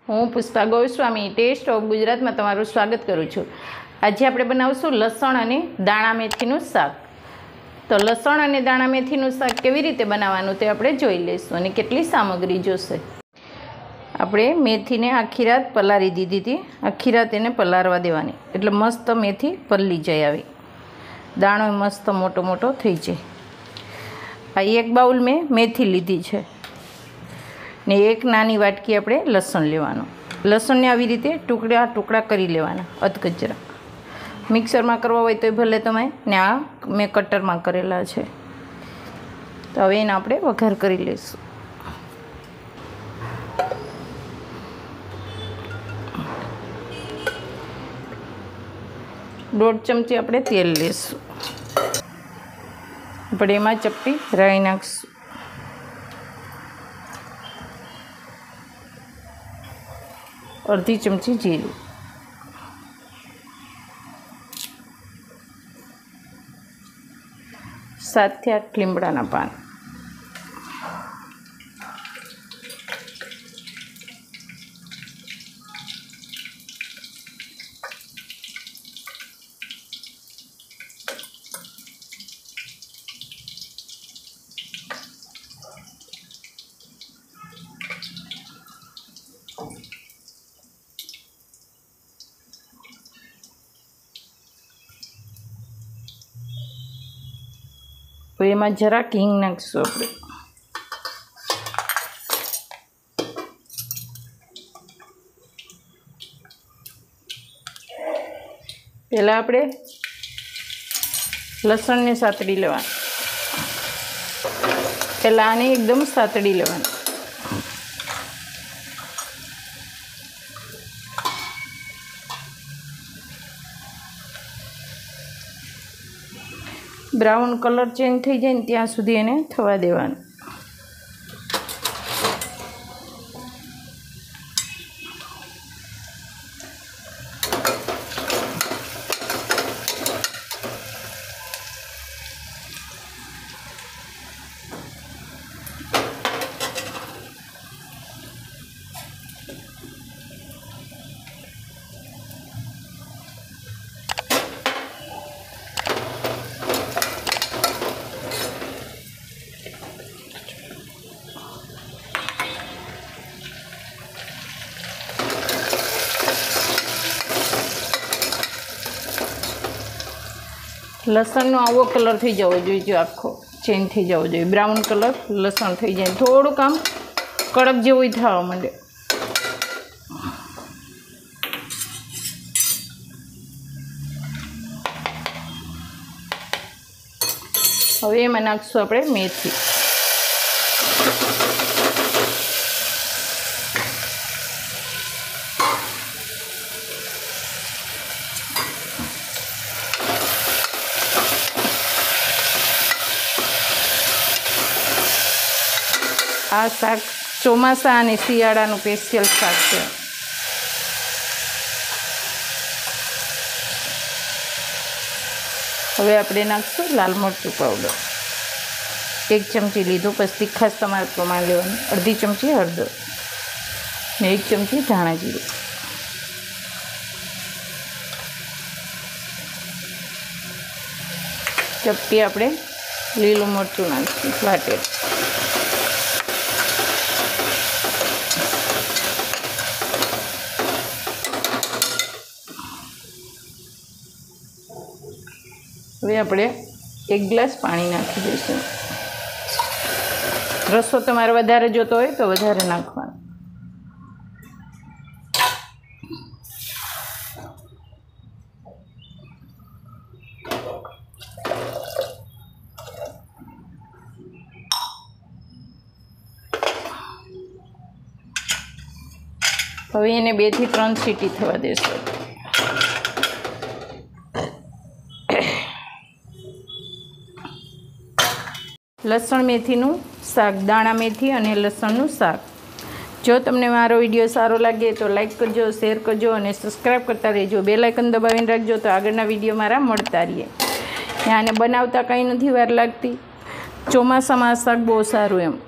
હું Pushpa Goswami test of ગુજરાતમાં તમારું સ્વાગત કરું છું। આજે આપણે બનાવશું લસણ અને દાણા મેથીનું શાક। તો લસણ અને દાણા મેથીનું શાક કેવી રીતે બનાવવાનું તે આપણે જોઈ લઈશું અને કેટલી સામગ્રી જોશે। આપણે મેથીને આખી રાત પલાળી દીધી હતી। આખી રાત એને પલાળવા દેવાની એટલે મસ્ત મેથી પલળી જાય આવી, દાણો મસ્ત મોટો મોટો થઈ જાય। આ એક બાઉલ મેં મેથી લીધી છે ને એક નાની વાટકી આપણે લસણ લેવાનું। લસણને આવી રીતે ટુકડા ટુકડા કરી લેવાના અધકચરા। મિક્સરમાં કરવા હોય તો ભલે તમે, ને આ મેં કટરમાં કરેલા છે। તો હવે એને આપણે વઘાર કરી લઈશું। દોઢ ચમચી આપણે તેલ લઈશું। આપણે એમાં ચપટી રાઈ નાખીશું। અડધી ચમચી જીરું, 7 થી 8 લીમડાના પાન, તો એમાં જરાક હિંગ નાખીશું આપણે। પહેલાં આપણે લસણને સાતળી લેવાનું। પહેલાં આને એકદમ સાતળી લેવાનું। બ્રાઉન કલર ચેન્જ થઈ જાય ને ત્યાં સુધી એને થવા દેવાનું। લસણનો આવો કલર થઈ જવો જોઈએ, આખો ચેન્જ થઈ જવો જોઈએ, બ્રાઉન કલર લસણ થઈ જાય, થોડુંક આમ કડક જેવું થવા માંડે। હવે એમાં નાખીશું આપણે મેથી। આ શાક ચોમાસા અને શિયાળાનું સ્પેશિયલ શાક છે। હવે આપણે નાખીશું લાલ મરચું પાવડર, 1 ચમચી લીધું, પછી તીખાશ તમારે પ્રમાણ લેવાનું। અડધી ચમચી હળદર ને 1 ચમચી ધાણા જીરું, ચપટી આપણે લીલું મરચું નાખીશું વાટેલું। હવે આપણે 1 ગ્લાસ પાણી નાખી દઈશું। રસો તમારે વધારે જોતો હોય તો વધારે નાખવાનો। હવે એને 2 થી 3 સીટી થવા દેશું। લસણ મેથીનું શાક, દાણા મેથી અને લસણનું શાક। જો તમને મારો વિડીયો સારો લાગે તો લાઈક કરજો, શેર કરજો અને સબસ્ક્રાઈબ કરતા રહેજો। બેલ આઇકન દબાવીને રાખજો તો આગળના વિડીયો મારા મળતા રહે। આને બનાવતા કંઈ નથી વાર લાગતી, ચોમાસામાં આ શાક બહુ સારું એમ।